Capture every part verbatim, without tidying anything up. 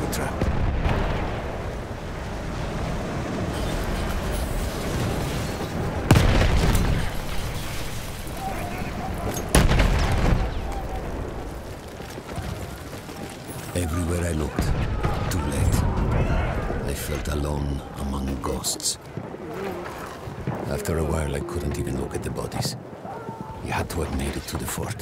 trap. Everywhere I looked, too late. I felt alone among ghosts. After a while, I couldn't even look at the bodies. You had to have made it to the fort.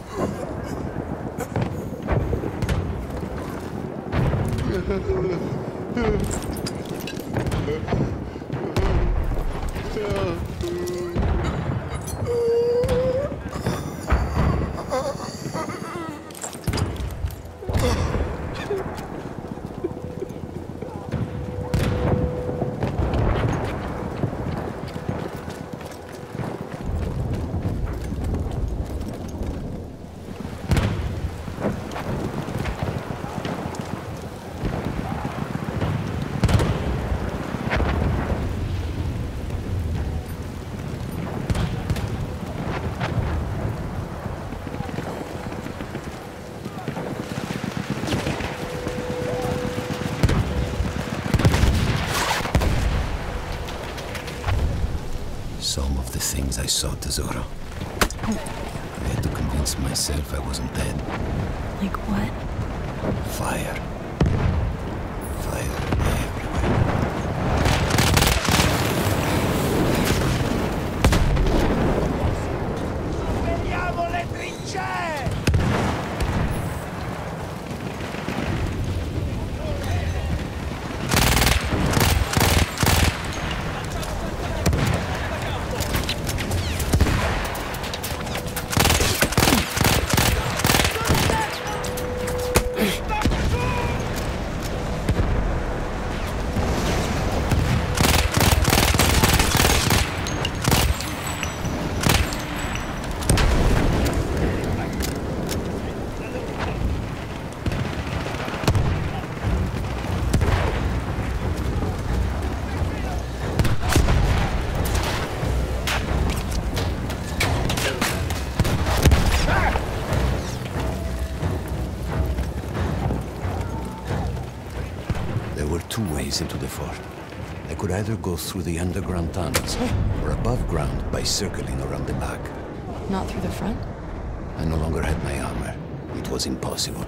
Some of the things I saw, Tesoro. I had to convince myself I wasn't dead. Like what? Fire. Fire everywhere. Vediamo le trincee! There were two ways into the fort. I could either go through the underground tunnels, or above ground by circling around the back. Not through the front? I no longer had my armor. It was impossible.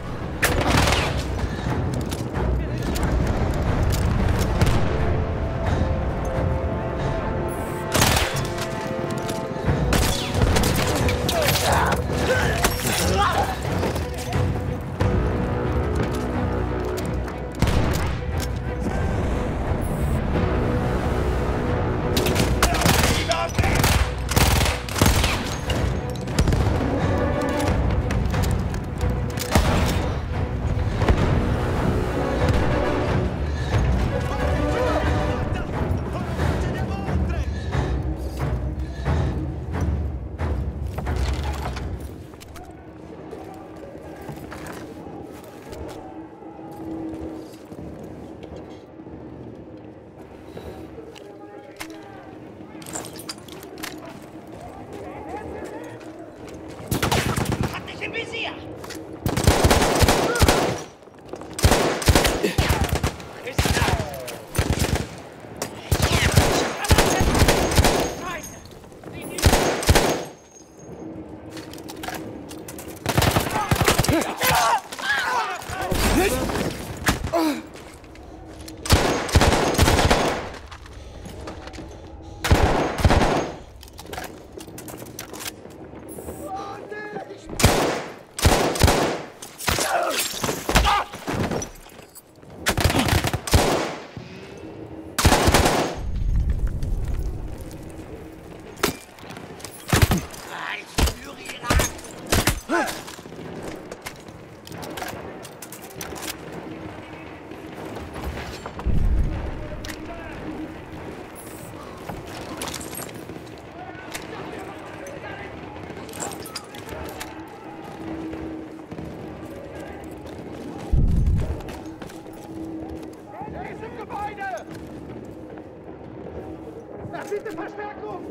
Bitte Verstärkung!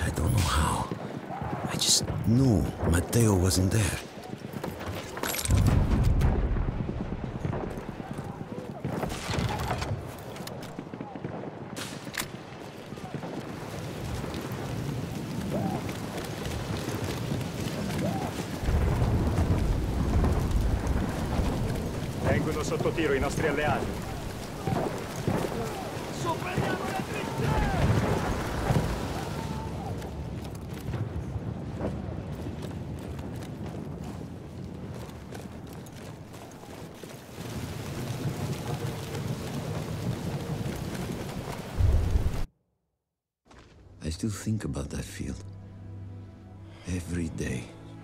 I don't know how. I just knew Matteo wasn't there. Vengono sotto tiro i nostri alleati. Superiamo le trincee! I still think about that field. Every day.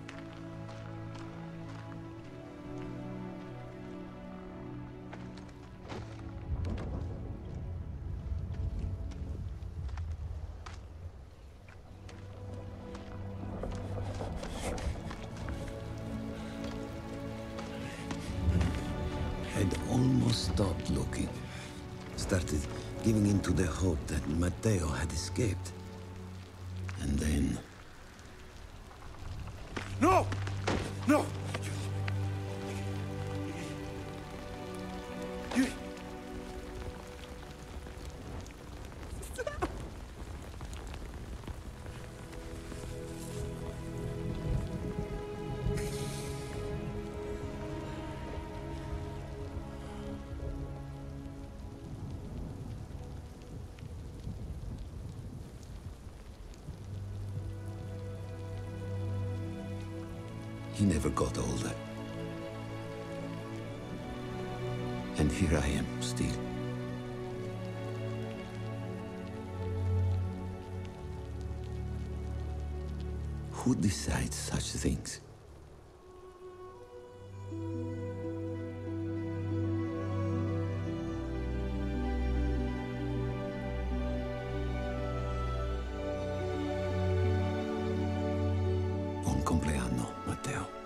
I'd almost stopped looking. Started giving in to the hope that Matteo had escaped. And then... No! No! He never got older. And here I am, still. Who decides such things? Buon compleanno, Matteo.